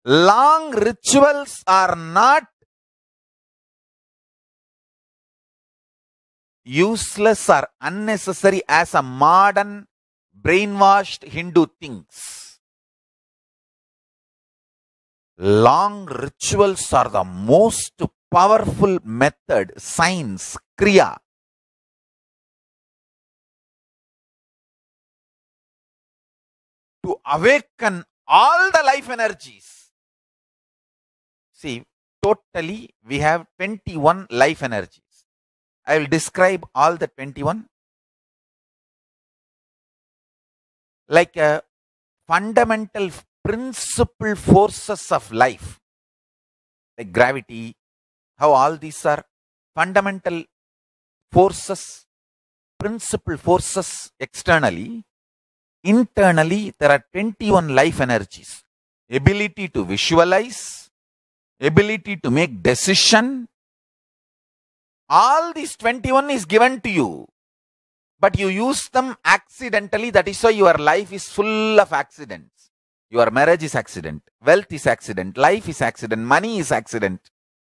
Long rituals are not useless or unnecessary as a modern brainwashed Hindu thinks. Long rituals are the most powerful method, science, kriya, to awaken all the life energies. See, totally we have 21 life energies. I will describe all the 21 like a fundamental principle forces of life, like gravity, how all these are fundamental forces, principle forces externally. Internally, there are 21 life energies. Ability to visualize, ability to make decision. All these 21 is given to you, but you use them accidentally. That is why your life is full of accidents. Your marriage is accident, wealth is accident, life is accident, money is accident.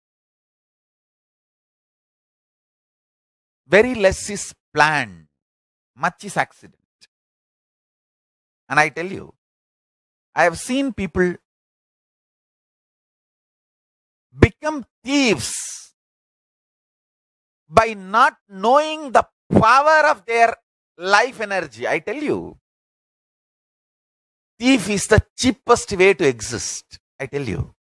Very less is planned, much is accident. And I tell you, I have seen people become thieves by not knowing the power of their life energy. I tell you, thief is the cheapest way to exist. I tell you.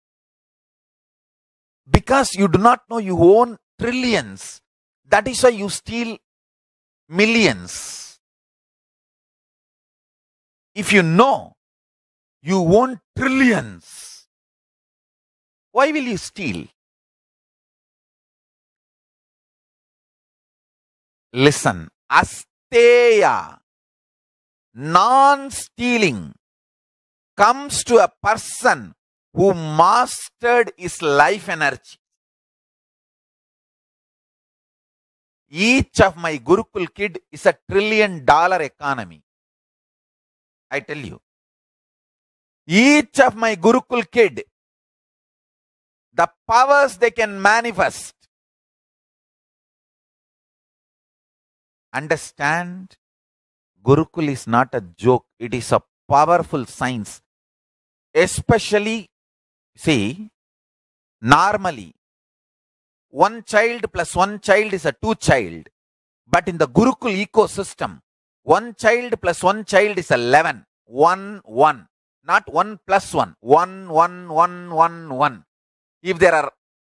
Because you do not know you own trillions. That is why you steal millions. If you know you own trillions, why will you steal? Listen, asteya, non-stealing, comes to a person who mastered his life energy. Each of my Gurukul kid is $1 trillion economy. I tell you. Each of my Gurukul kid, the powers they can manifest. Understand, Gurukul is not a joke. It is a powerful science. Especially, see, normally, one child plus one child is a two child. But in the Gurukul ecosystem, one child plus one child is 11. 1, 1. Not 1 plus 1. 1, 1, 1, 1, 1. If there are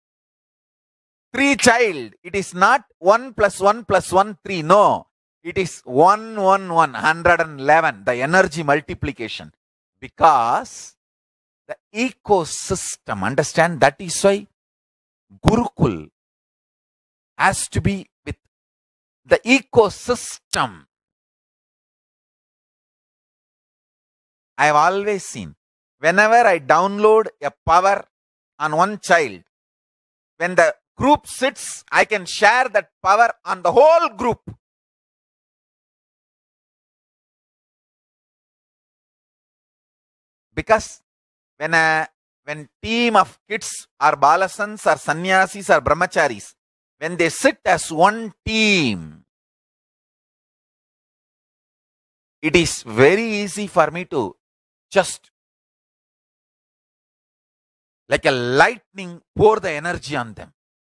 3 child, it is not 1 plus 1 plus 1, 3. No. It is 1, 1, 1. 111. The energy multiplication. Because the ecosystem, understand, that is why Gurukul has to be with the ecosystem. I have always seen, whenever I download a power on one child, when the group sits, I can share that power on the whole group. Because when team of kids or balasans or sannyasis or brahmacharis, when they sit as one team, it is very easy for me to just like a lightning pour the energy on them.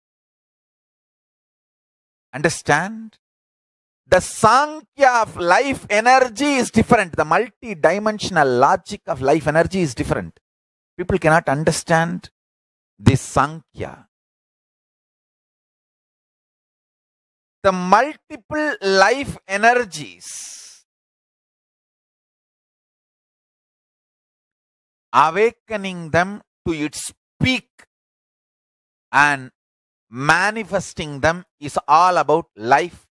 Understand? The Sankhya of life energy is different. The multi-dimensional logic of life energy is different. People cannot understand this Sankhya. The multiple life energies, awakening them to its peak and manifesting them is all about life